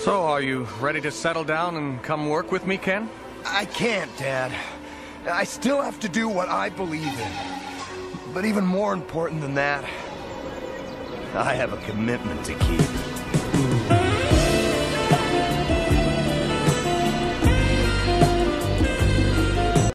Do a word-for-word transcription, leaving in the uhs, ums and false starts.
So, are you ready to settle down and come work with me, Ken? I can't, Dad. I still have to do what I believe in. But even more important than that, I have a commitment to keep.